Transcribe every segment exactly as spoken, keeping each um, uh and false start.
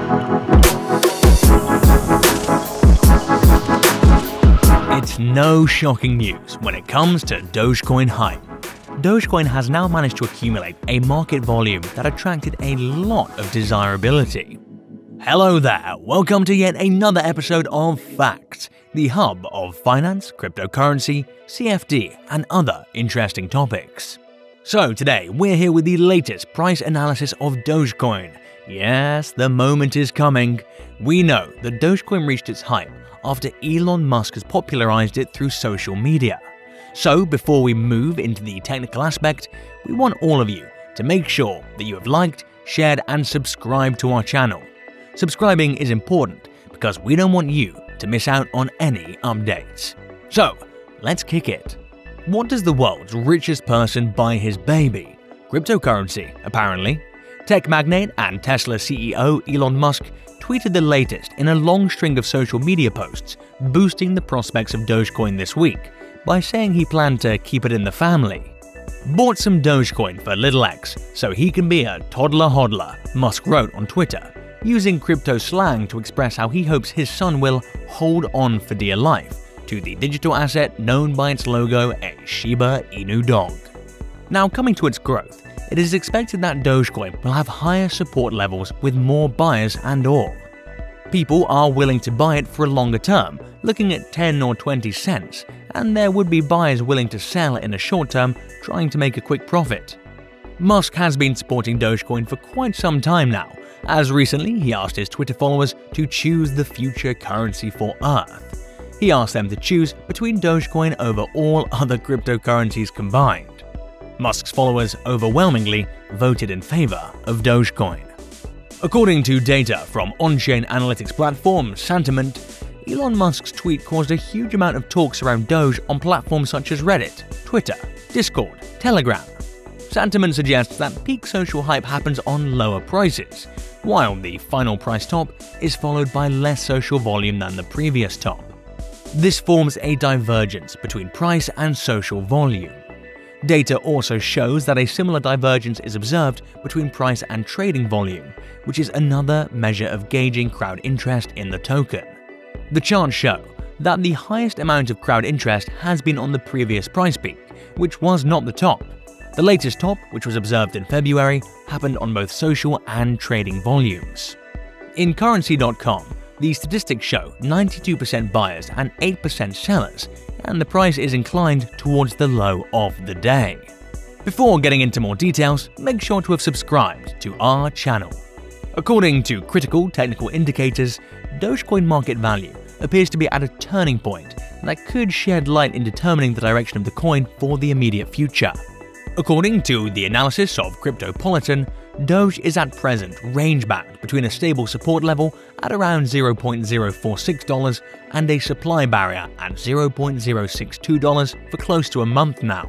It's no shocking news when it comes to Dogecoin hype. Dogecoin has now managed to accumulate a market volume that attracted a lot of desirability. Hello there, welcome to yet another episode of Facts, the hub of finance, cryptocurrency, C F D, and other interesting topics. So today, we're here with the latest price analysis of Dogecoin. Yes, the moment is coming. We know that Dogecoin reached its hype after Elon Musk has popularized it through social media. So before we move into the technical aspect, we want all of you to make sure that you have liked, shared, and subscribed to our channel. Subscribing is important because we don't want you to miss out on any updates. So let's kick it. What does the world's richest person buy his baby? Cryptocurrency, apparently. Tech magnate and Tesla C E O Elon Musk tweeted the latest in a long string of social media posts boosting the prospects of Dogecoin this week by saying he planned to keep it in the family. Bought some Dogecoin for little X so he can be a toddler hodler, Musk wrote on Twitter, using crypto slang to express how he hopes his son will hold on for dear life to the digital asset known by its logo, a Shiba Inu dog. Now, coming to its growth, it is expected that Dogecoin will have higher support levels with more buyers and all. People are willing to buy it for a longer term, looking at ten or twenty cents, and there would be buyers willing to sell in a short term, trying to make a quick profit. Musk has been supporting Dogecoin for quite some time now, as recently he asked his Twitter followers to choose the future currency for Earth. He asked them to choose between Dogecoin over all other cryptocurrencies combined. Musk's followers overwhelmingly voted in favor of Dogecoin. According to data from on-chain analytics platform Sentiment, Elon Musk's tweet caused a huge amount of talks around Doge on platforms such as Reddit, Twitter, Discord, Telegram. Sentiment suggests that peak social hype happens on lower prices, while the final price top is followed by less social volume than the previous top. This forms a divergence between price and social volume. Data also shows that a similar divergence is observed between price and trading volume, which is another measure of gauging crowd interest in the token. The charts show that the highest amount of crowd interest has been on the previous price peak, which was not the top. The latest top, which was observed in February, happened on both social and trading volumes. In currency dot com, the statistics show ninety-two percent buyers and eight percent sellers, and the price is inclined towards the low of the day. Before getting into more details, make sure to have subscribed to our channel. According to critical technical indicators, Dogecoin market value appears to be at a turning point that could shed light in determining the direction of the coin for the immediate future. According to the analysis of Cryptopolitan, Doge is at present range-bound between a stable support level at around zero point zero four six dollars and a supply barrier at zero point zero six two dollars for close to a month now.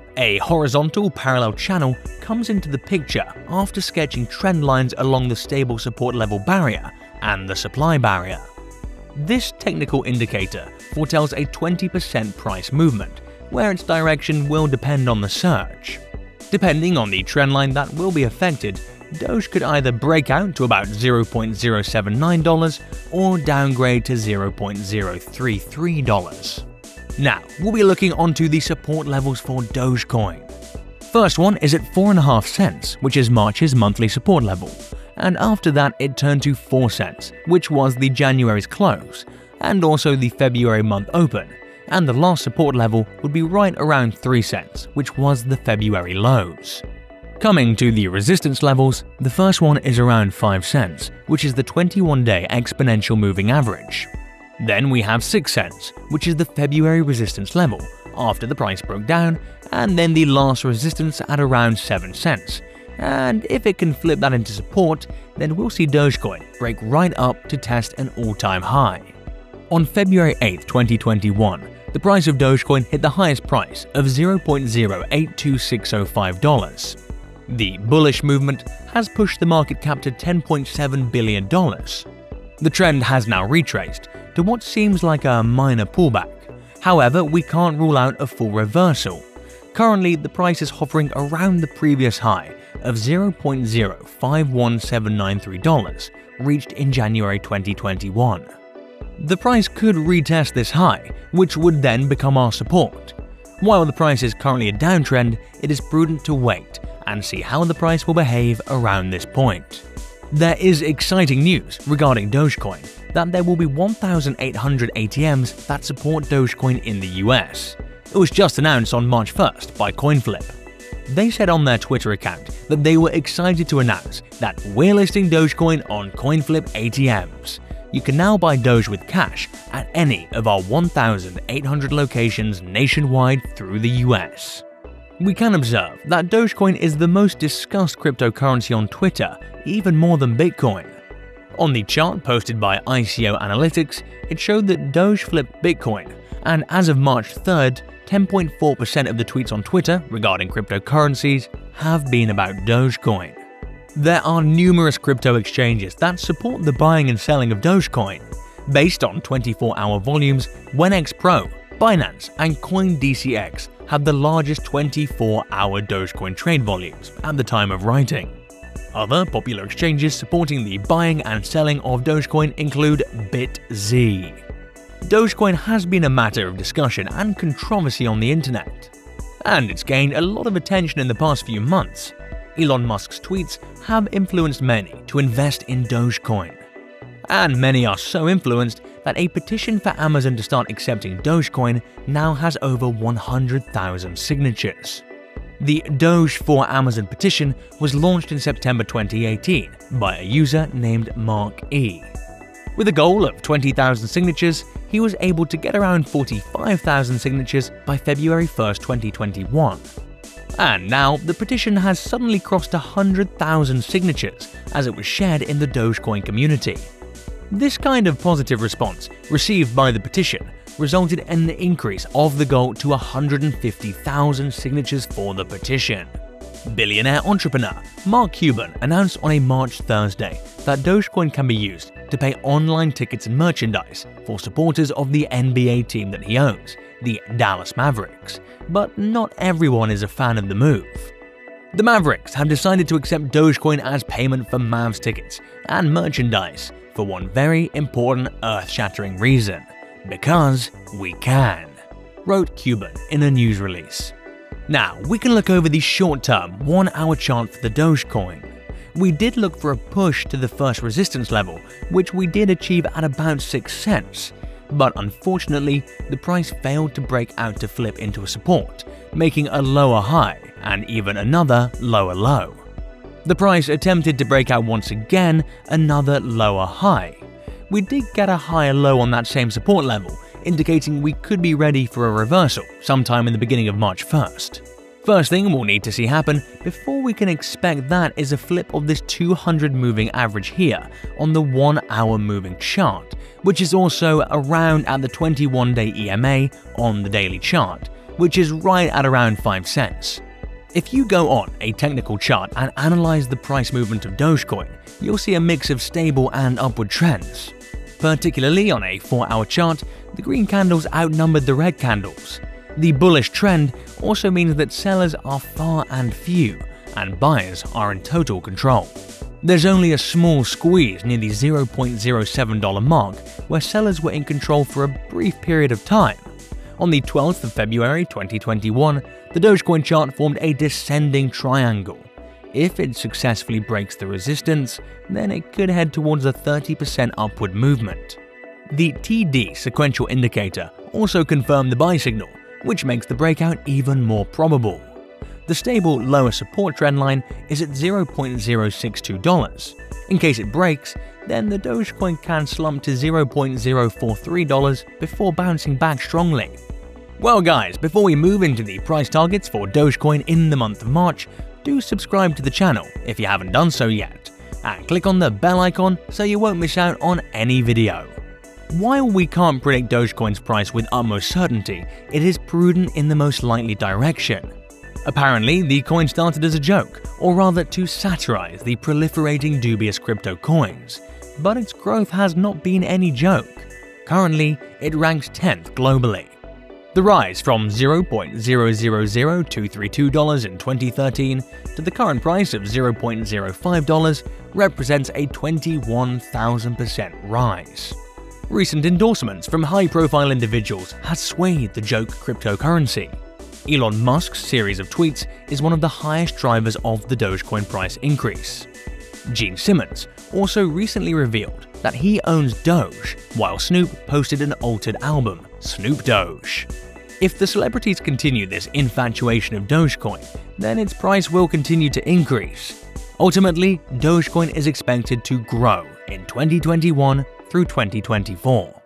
A horizontal parallel channel comes into the picture after sketching trend lines along the stable support level barrier and the supply barrier. This technical indicator foretells a twenty percent price movement, where its direction will depend on the surge. Depending on the trendline that will be affected, Doge could either break out to about zero point zero seven nine dollars or downgrade to zero point zero three three dollars. Now, we'll be looking onto the support levels for Dogecoin. First one is at four point five cents, which is March's monthly support level, and after that it turned to four cents, which was the January's close, and also the February month open, and the last support level would be right around three cents, which was the February lows. Coming to the resistance levels, the first one is around five cents, which is the twenty-one day exponential moving average. Then we have six cents, which is the February resistance level, after the price broke down, and then the last resistance at around seven cents. And if it can flip that into support, then we'll see Dogecoin break right up to test an all-time high. On February eighth, twenty twenty-one, the price of Dogecoin hit the highest price of zero point zero eight two six zero five dollars. The bullish movement has pushed the market cap to ten point seven billion dollars. The trend has now retraced to what seems like a minor pullback. However, we can't rule out a full reversal. Currently, the price is hovering around the previous high of zero point zero five one seven nine three dollars, reached in January twenty twenty-one. The price could retest this high, which would then become our support. While the price is currently a downtrend, it is prudent to wait and see how the price will behave around this point. There is exciting news regarding Dogecoin that there will be one thousand eight hundred A T Ms that support Dogecoin in the U S. It was just announced on March first by CoinFlip. They said on their Twitter account that they were excited to announce that we're listing Dogecoin on CoinFlip A T Ms. You can now buy Doge with cash at any of our one thousand eight hundred locations nationwide through the U S. We can observe that Dogecoin is the most discussed cryptocurrency on Twitter, even more than Bitcoin. On the chart posted by I C O Analytics, it showed that Doge flipped Bitcoin, and as of March third, ten point four percent of the tweets on Twitter regarding cryptocurrencies have been about Dogecoin. There are numerous crypto exchanges that support the buying and selling of Dogecoin. Based on twenty-four hour volumes, WenX Pro, Binance, and CoinDCX have the largest twenty-four hour Dogecoin trade volumes at the time of writing. Other popular exchanges supporting the buying and selling of Dogecoin include BitZ. Dogecoin has been a matter of discussion and controversy on the internet, and it's gained a lot of attention in the past few months. Elon Musk's tweets have influenced many to invest in Dogecoin. And many are so influenced that a petition for Amazon to start accepting Dogecoin now has over one hundred thousand signatures. The Doge for Amazon petition was launched in September twenty eighteen by a user named Mark E. With a goal of twenty thousand signatures, he was able to get around forty-five thousand signatures by February first, twenty twenty-one. And now the petition has suddenly crossed one hundred thousand signatures as it was shared in the Dogecoin community. This kind of positive response received by the petition resulted in an increase of the goal to one hundred fifty thousand signatures for the petition. Billionaire entrepreneur Mark Cuban announced on a March Thursday that Dogecoin can be used to pay online tickets and merchandise for supporters of the N B A team that he owns, the Dallas Mavericks, but not everyone is a fan of the move. The Mavericks have decided to accept Dogecoin as payment for Mavs tickets and merchandise for one very important earth-shattering reason: because we can, wrote Cuban in a news release. Now, we can look over the short-term one hour chart for the Dogecoin. We did look for a push to the first resistance level, which we did achieve at about six cents. But unfortunately, the price failed to break out to flip into a support, making a lower high and even another lower low. The price attempted to break out once again, another lower high. We did get a higher low on that same support level, indicating we could be ready for a reversal sometime in the beginning of March first. First thing we'll need to see happen before we can expect that is a flip of this two hundred moving average here on the one hour moving chart, which is also around at the twenty-one day E M A on the daily chart, which is right at around five cents. If you go on a technical chart and analyze the price movement of Dogecoin, you'll see a mix of stable and upward trends. Particularly on a four hour chart, the green candles outnumbered the red candles. The bullish trend also means that sellers are far and few, and buyers are in total control. There's only a small squeeze near the zero point zero seven dollar mark where sellers were in control for a brief period of time. On the twelfth of February twenty twenty-one, the Dogecoin chart formed a descending triangle. If it successfully breaks the resistance, then it could head towards a thirty percent upward movement. The T D sequential indicator also confirmed the buy signal, which makes the breakout even more probable. The stable lower support trendline is at zero point zero six two dollars. In case it breaks, then the Dogecoin can slump to zero point zero four three dollars before bouncing back strongly. Well guys, before we move into the price targets for Dogecoin in the month of March, do subscribe to the channel if you haven't done so yet, and click on the bell icon so you won't miss out on any video. While we can't predict Dogecoin's price with utmost certainty, it is prudent in the most likely direction. Apparently, the coin started as a joke, or rather to satirize the proliferating dubious crypto coins, but its growth has not been any joke. Currently, it ranks tenth globally. The rise from zero point zero zero zero two three two dollars in twenty thirteen to the current price of zero point zero five dollars represents a twenty-one thousand percent rise. Recent endorsements from high-profile individuals has swayed the joke cryptocurrency. Elon Musk's series of tweets is one of the highest drivers of the Dogecoin price increase. Gene Simmons also recently revealed that he owns Doge, while Snoop posted an altered album, Snoop Doge. If the celebrities continue this infatuation of Dogecoin, then its price will continue to increase. Ultimately, Dogecoin is expected to grow in twenty twenty-one through twenty twenty-four.